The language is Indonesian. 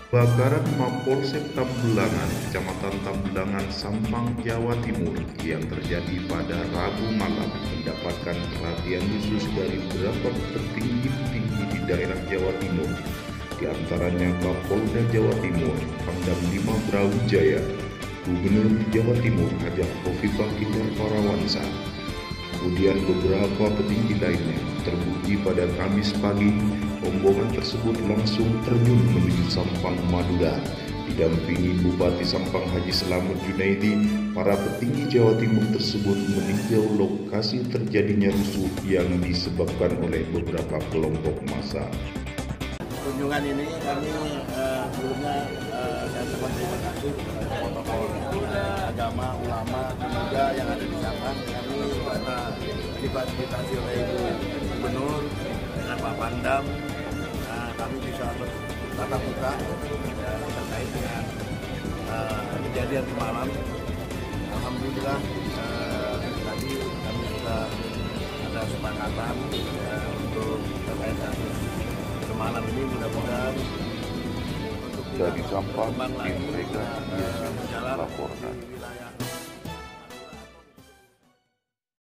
Kebakaran Mapolsek Tambelangan, Kecamatan Tambelangan, Sampang, Jawa Timur yang terjadi pada Rabu malam mendapatkan perhatian khusus dari beberapa petinggi-petinggi di daerah Jawa Timur, di antaranya Kapolda Jawa Timur, Pangdam 5 Brawijaya, Gubernur Jawa Timur Hajah Khofifah Indar Parawansa. Kemudian beberapa petinggi lainnya. Terbukti pada Kamis pagi, rombongan tersebut langsung terjun menuju Sampang, Madura. Didampingi Bupati Sampang Haji Selamet Junaidi, para petinggi Jawa Timur tersebut meninjau lokasi terjadinya rusuh yang disebabkan oleh beberapa kelompok massa. Kunjungan ini kami sebelumnya saya ucapkan terima kasih kepada tokoh agama, ulama, juga yang ada di Sampang. Kami karena difasilitasi oleh Ibu Gubernur dengan Pak Pangdam, kami bisa bertatap muka terkait dengan kejadian semalam. Alhamdulillah tadi kami sudah ada kesepakatan untuk terkait kasus semalam ini, mudah-mudahan Dari Sampang, berkembang lagi mereka berjalan laporkan. di wilayah